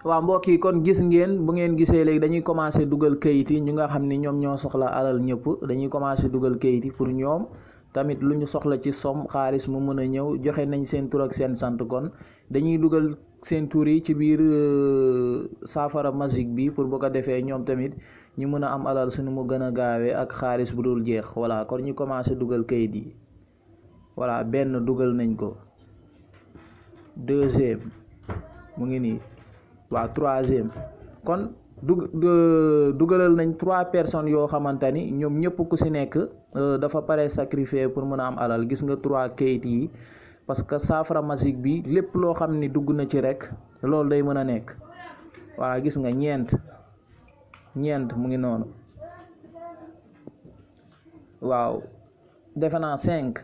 waaw mbokk yi kon gis ngeen bu ngeen gisee léegi dañuy commencé dugal kayit yi ñu nga xam ni ñoom ñoo soxla alal ñëpp dañuy commencé dugal kayit yi pour ñoom tamit lu ñu soxla ci somme xaalis mu mën a ñëw joxe nañ seen tur ak seen sant kon dañuy dugal seen tur yi ci biir saafara magique bi pour bu ko defee ñoom tamit ñu mën a am alal suñu mu gën a gaawee ak xaalis bu dul jeex voilà kon ñu commencé dugal kayit yi voilà benn dugal nañ ko deuxième mu ngi nii waaw troisième kon dugalal nañ 3 personnes yoo xamante ni ñoom ñëpp ku si nekk dafa pare sacrifier pour mën a am alal gis nga 3 kayit yi parce que saafara magique bi lépp loo xam ni dugg na ci rek loolu day mën a nekk voilà gis nga ñeent mu ngi noonu waaw defe naa 5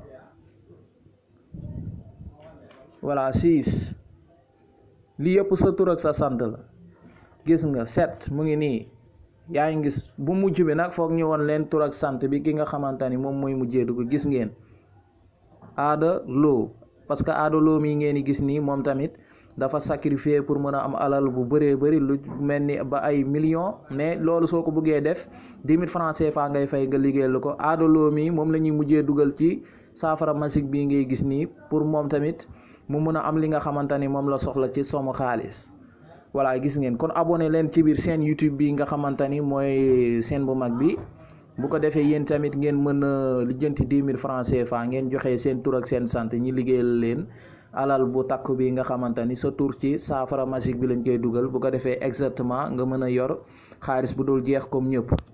voilà 6 lii yëpp sa tur ak sa sant la gis nga 7 mu ngi nii yaa ngi gis bu mujj bi nag foog ñu woon leen tur ak sant bi ki nga xamante ni moom mooy mujjee dugg gis ngeen aada loo parce que aada loo mii ngeen di gis nii moom tamit dafa sacrifier pour mën a am alal bu bëree bëri lu mel ni ba ay millions mais loolu soo ko bëggee def 10 000 francs CFA ngay fay nga liggéeyal ko aada loo mii moom la ñuy mujjee dugal ci saafara magique bii ngay gis nii pour moom tamit mu mën a am li nga xamante ni moom la soxla ci somme xaalis voilà gis ngeen kon abonné leen ci biir seen YouTube bi nga xamante ni mooy seen bu mag bi bu ko defee yéen tamit ngeen mën a lijjanti 10 000 francs CFA ngeen joxe seen tur ak seen sant ñi liggéeyal leen alal bu takku bi nga xamante ni sa tur ci saafara magique bi lañ koy dugal bu ko defee exactement nga mën a yor xaalis bu dul jeex comme ñëpp.